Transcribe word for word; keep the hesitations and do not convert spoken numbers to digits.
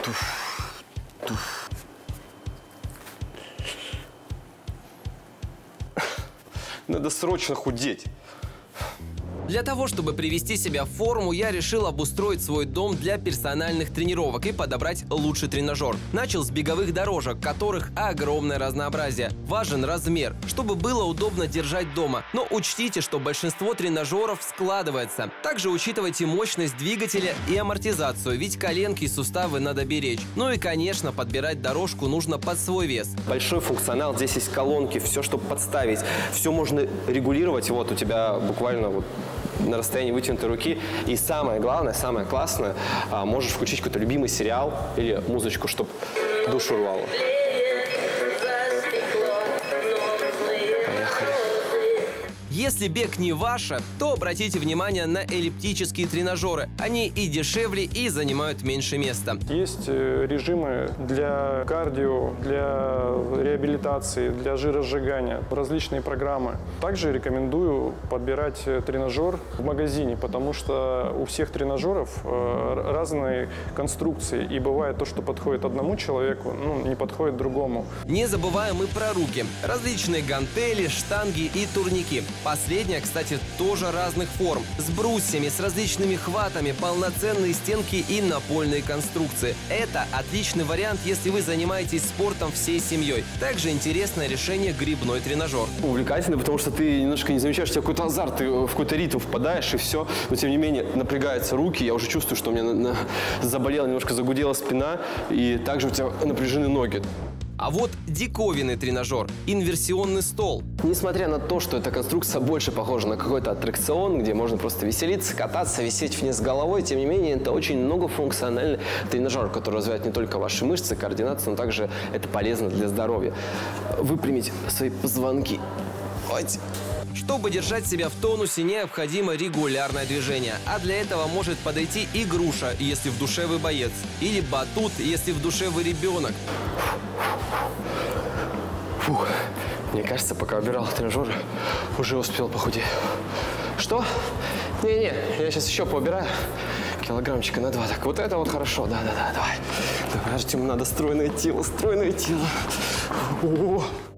Туф, туф. Надо срочно худеть. Для того, чтобы привести себя в форму, я решил обустроить свой дом для персональных тренировок и подобрать лучший тренажер. Начал с беговых дорожек, которых огромное разнообразие. Важен размер, чтобы было удобно держать дома. Но учтите, что большинство тренажеров складывается. Также учитывайте мощность двигателя и амортизацию, ведь коленки и суставы надо беречь. Ну и, конечно, подбирать дорожку нужно под свой вес. Большой функционал, здесь есть колонки, все, чтобы подставить. Все можно регулировать. Вот у тебя буквально вот на расстоянии вытянутой руки. И самое главное, самое классное, можешь включить какой-то любимый сериал или музычку, чтобы душу рвало. Если бег не ваше, то обратите внимание на эллиптические тренажеры. Они и дешевле, и занимают меньше места. Есть режимы для кардио, для реабилитации, для жиросжигания, различные программы. Также рекомендую подбирать тренажер в магазине, потому что у всех тренажеров разные конструкции. И бывает то, что подходит одному человеку, ну, не подходит другому. Не забываем и про руки. Различные гантели, штанги и турники. Последняя, кстати, тоже разных форм. С брусьями, с различными хватами, полноценные стенки и напольные конструкции. Это отличный вариант, если вы занимаетесь спортом всей семьей. Также интересное решение грибной тренажер. Увлекательно, потому что ты немножко не замечаешь, у тебя какой-то азарт, ты в какой-то ритм впадаешь, и все. Но тем не менее напрягаются руки, я уже чувствую, что у меня на, на, заболела, немножко загудела спина, и также у тебя напряжены ноги. А вот диковинный тренажер – инверсионный стол. Несмотря на то, что эта конструкция больше похожа на какой-то аттракцион, где можно просто веселиться, кататься, висеть вниз головой, тем не менее, это очень многофункциональный тренажер, который развивает не только ваши мышцы, координацию, но также это полезно для здоровья. Выпрямить свои позвонки. Ой. Чтобы держать себя в тонусе, необходимо регулярное движение. А для этого может подойти и груша, если в душе вы боец. Или батут, если в душе вы ребенок. Фух. Мне кажется, пока убирал тренажер, уже успел похудеть. Что? Не-не, я сейчас еще поубираю. Килограммчика на два. Так, вот это вот хорошо. Да-да-да, давай. Давай, Артем, надо стройное тело, стройное тело. О-о-о.